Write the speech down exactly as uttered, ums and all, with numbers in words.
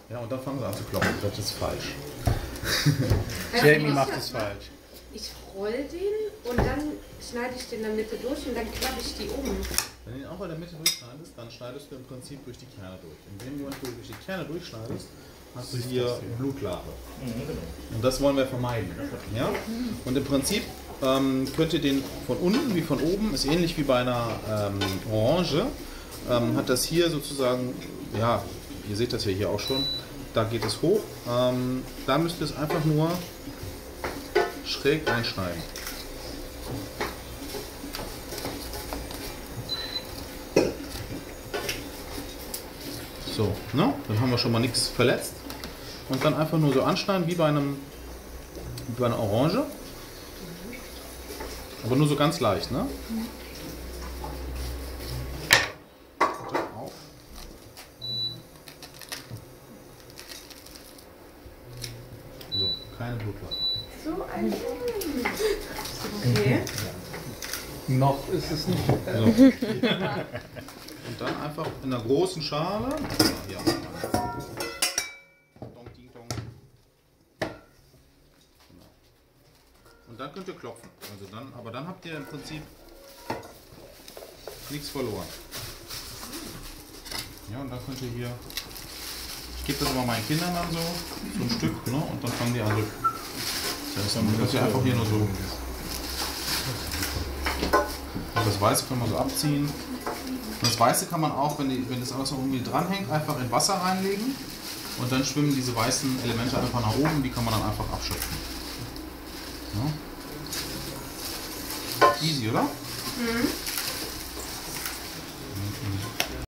Ja, und dann fangen sie an zu klopfen. Das ist falsch. Jamie macht es falsch. Ich roll den und dann schneide ich den in der Mitte durch und dann klappe ich die um. Wenn du ihn auch in der Mitte durchschneidest, dann schneidest du im Prinzip durch die Kerne durch. In dem Moment, wo du durch die Kerne durchschneidest, hast du hier Blutlache. Und das wollen wir vermeiden. Ja? Und im Prinzip ähm, könnt ihr den von unten wie von oben, ist ähnlich wie bei einer ähm, Orange, ähm, hat das hier sozusagen, ja, ihr seht das ja hier auch schon, da geht es hoch. Ähm, da müsst ihr es einfach nur schräg einschneiden. So, ne? Dann haben wir schon mal nichts verletzt. Und dann einfach nur so anschneiden wie bei einem wie bei einer Orange. Aber nur so ganz leicht, ne? Und dann auf. So, keine Blutlache. So ein Okay. Noch ist es nicht. So. Und dann einfach in einer großen Schale. Ja. Dong, ding, dong. Genau. Und dann könnt ihr klopfen. Also dann, aber dann habt ihr im Prinzip nichts verloren. Ja, und dann könnt ihr hier. Ich gebe das immer meinen Kindern dann so, so ein Stück, ne? Und dann fangen die an so. Das heißt, dann könnt ihr einfach hier nur so. Das Weiße kann man so abziehen. Und das Weiße kann man auch, wenn, die, wenn das alles noch irgendwie dranhängt, einfach in Wasser reinlegen. Und dann schwimmen diese weißen Elemente einfach nach oben, die kann man dann einfach abschöpfen. Ja. Easy, oder? Mhm.